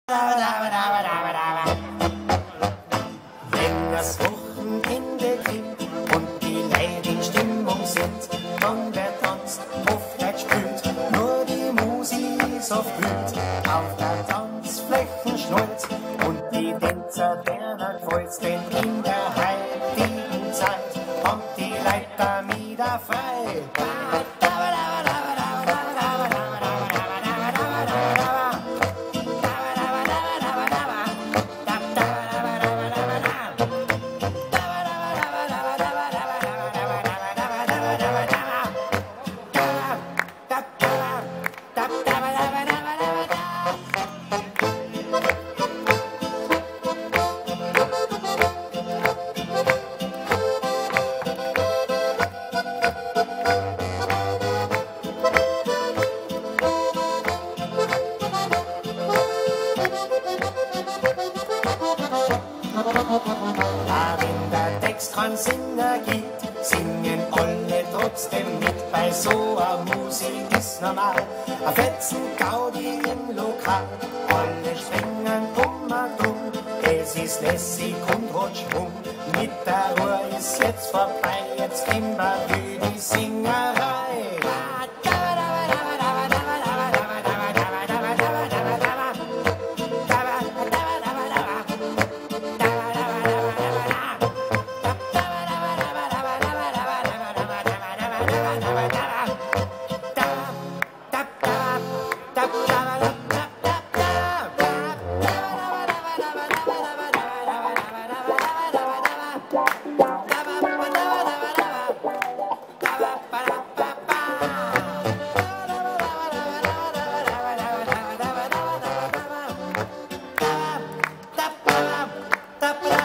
Wenn das Wochenende kommt und die Leute in Stimmung sind, dann wird tanzt, oft wird spült, nur die Musik ist oft blüht, auf der Tanzfläche schnurrt und die Tänzer derner gefällt's, denn in der heutigen Zeit haben die Leute wieder frei. Da wenn der Text keinen Sinn ergibt, singen alle trotzdem mit. Bei so a Musik ist normal, a Fetzen Gaudi im Lokal. Alle springen und dumm, es ist lässig und hat Schwung. Mit der Ruhe ist jetzt vorbei, jetzt gehen wir wie die Singerei.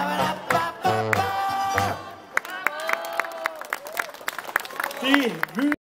Die